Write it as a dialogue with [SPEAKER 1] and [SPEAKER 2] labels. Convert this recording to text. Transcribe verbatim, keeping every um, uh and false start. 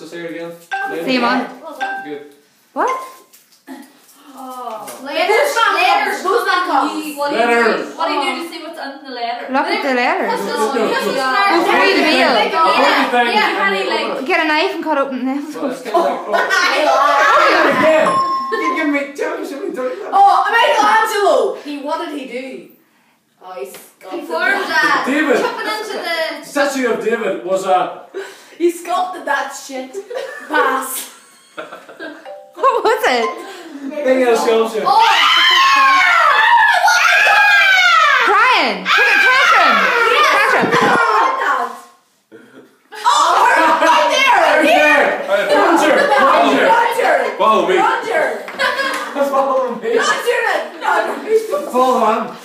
[SPEAKER 1] so say it again.
[SPEAKER 2] See him on.
[SPEAKER 1] Good.
[SPEAKER 2] What?
[SPEAKER 3] Oh.
[SPEAKER 4] Letters, letters, who's that called?
[SPEAKER 3] What do you
[SPEAKER 1] Letter.
[SPEAKER 3] do? What do you do to see what's on the letter?
[SPEAKER 2] Look at the letter.
[SPEAKER 3] Just,
[SPEAKER 1] Let's do it.
[SPEAKER 3] just
[SPEAKER 1] Let's
[SPEAKER 3] start.
[SPEAKER 2] Let's read the meal.
[SPEAKER 3] Yeah,
[SPEAKER 1] thing.
[SPEAKER 3] yeah, honey, like.
[SPEAKER 2] Get a knife and cut open the nails.
[SPEAKER 1] Well, let's get like, oh.
[SPEAKER 5] Again. You give me two, should we do it?
[SPEAKER 4] Oh, Michelangelo! He, what did he do? Oh, he's
[SPEAKER 3] He formed that.
[SPEAKER 1] David.
[SPEAKER 3] Chopping into the.
[SPEAKER 1] Statue of David was a.
[SPEAKER 4] He sculpted that shit. Pass.
[SPEAKER 2] What was it?
[SPEAKER 1] Thing of sculpture.
[SPEAKER 3] Oh!
[SPEAKER 2] Brian! Tantrum! Tantrum!
[SPEAKER 4] Oh, right there!
[SPEAKER 1] Right there. Roger. Roger.
[SPEAKER 4] Roger!
[SPEAKER 1] Follow me.
[SPEAKER 4] Roger!
[SPEAKER 1] Follow me.
[SPEAKER 4] Roger! Roger!
[SPEAKER 1] Follow on.